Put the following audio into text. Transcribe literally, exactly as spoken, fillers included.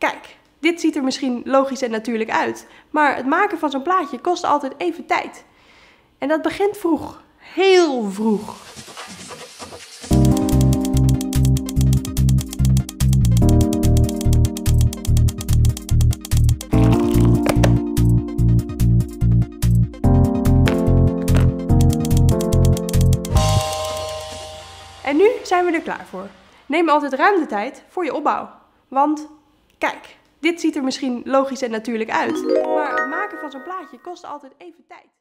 kijk, dit ziet er misschien logisch en natuurlijk uit, maar het maken van zo'n plaatje kost altijd even tijd. En dat begint vroeg, heel vroeg. En nu zijn we er klaar voor. Neem altijd ruim de tijd voor je opbouw. Want, kijk, dit ziet er misschien logisch en natuurlijk uit, maar het maken van zo'n plaatje kost altijd even tijd.